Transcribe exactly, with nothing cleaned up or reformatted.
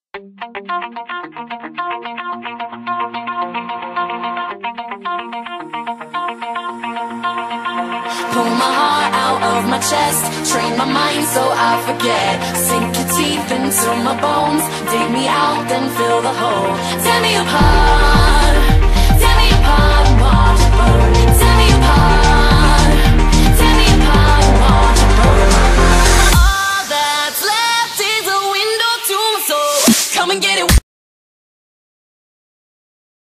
Pull my heart out of my chest, train my mind so I forget. Sink your teeth into my bones, dig me out, then fill the hole. Tear me apart.